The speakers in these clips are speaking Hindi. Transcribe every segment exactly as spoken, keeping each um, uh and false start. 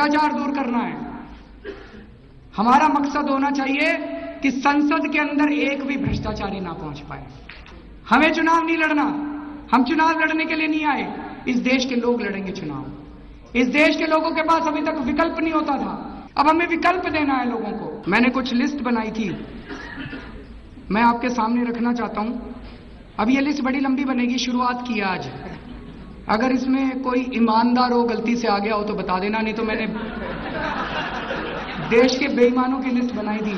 भ्रष्टाचार दूर करना है। हमारा मकसद होना चाहिए कि संसद के अंदर एक भी भ्रष्टाचारी ना पहुंच पाए। हमें चुनाव नहीं लड़ना, हम चुनाव लड़ने के लिए नहीं आए, इस देश के लोग लड़ेंगे चुनाव। इस देश के लोगों के पास अभी तक विकल्प नहीं होता था, अब हमें विकल्प देना है लोगों को। मैंने कुछ लिस्ट बनाई थी, मैं आपके सामने रखना चाहता हूं। अब ये लिस्ट बड़ी लंबी बनेगी, शुरुआत की आज। अगर इसमें कोई ईमानदार हो, गलती से आ गया हो तो बता देना, नहीं तो मैंने देश के बेईमानों की लिस्ट बनाई थी।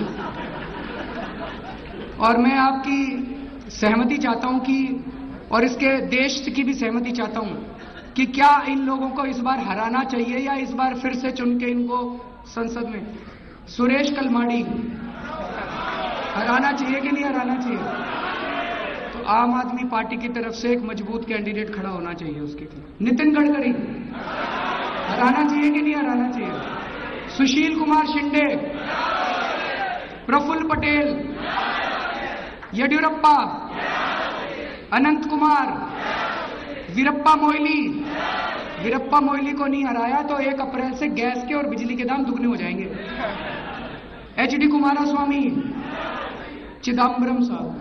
और मैं आपकी सहमति चाहता हूं कि, और इसके देश की भी सहमति चाहता हूं कि क्या इन लोगों को इस बार हराना चाहिए या इस बार फिर से चुन के इनको संसद में। सुरेश कलमाड़ी हराना चाहिए कि नहीं हराना चाहिए? तो आम आदमी पार्टी की तरफ से एक मजबूत कैंडिडेट खड़ा होना चाहिए उसके लिए। नितिन गडकरी हराना चाहिए कि नहीं हराना चाहिए? सुशील कुमार शिंदे, प्रफुल्ल पटेल, येडियुरप्पा, अनंत कुमार, वीरप्पा मोइली। वीरप्पा मोइली को नहीं हराया तो एक अप्रैल से गैस के और बिजली के दाम दुगने हो जाएंगे। एच डी कुमारस्वामी, चिदम्बरम साहब,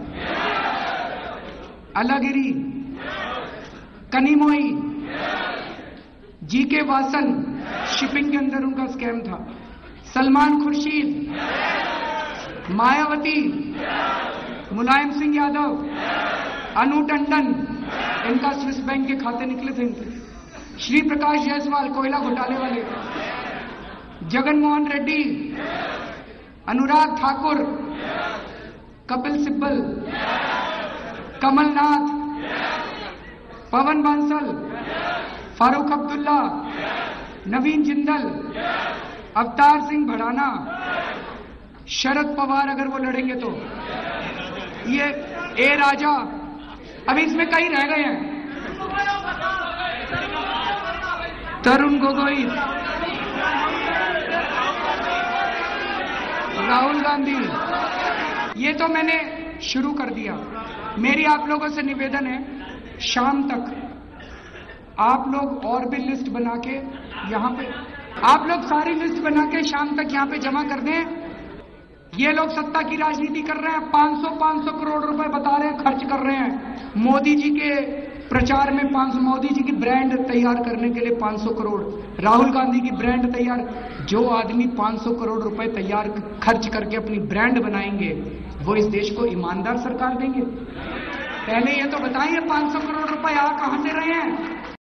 अलगिरी, कनिमोई, जी के वासन, शिपिंग के अंदर उनका स्कैम था, सलमान खुर्शीद, मायावती, मुलायम सिंह यादव, अनु टंडन, इनका स्विस बैंक के खाते निकले थे इनके, श्री प्रकाश जायसवाल कोयला घोटाले वाले, जगन मोहन रेड्डी, अनुराग ठाकुर, कपिल सिब्बल, कमलनाथ, पवन बांसल, फारूक अब्दुल्ला, नवीन जिंदल, अवतार सिंह भड़ाना, शरद पवार अगर वो लड़ेंगे तो, ये ए राजा, अभी इसमें कई रह गए हैं, तरुण गोगोई, राहुल गांधी। ये तो मैंने शुरू कर दिया। मेरी आप लोगों से निवेदन है, शाम तक आप लोग और भी लिस्ट बना के यहां पे, आप लोग सारी लिस्ट बना के शाम तक यहां पे जमा कर दें। ये लोग सत्ता की राजनीति कर रहे हैं, पाँच सौ पाँच सौ करोड़ रुपए बता रहे हैं खर्च कर रहे हैं मोदी जी के प्रचार में, पाँच सौ मोदी जी की ब्रांड तैयार करने के लिए पाँच सौ करोड़, राहुल गांधी की ब्रांड तैयार। जो आदमी पाँच सौ करोड़ रुपए तैयार खर्च करके अपनी ब्रांड बनाएंगे वो इस देश को ईमानदार सरकार देंगे? पहले ये तो बताइए पाँच सौ करोड़ रुपए आ कहां से रहे हैं?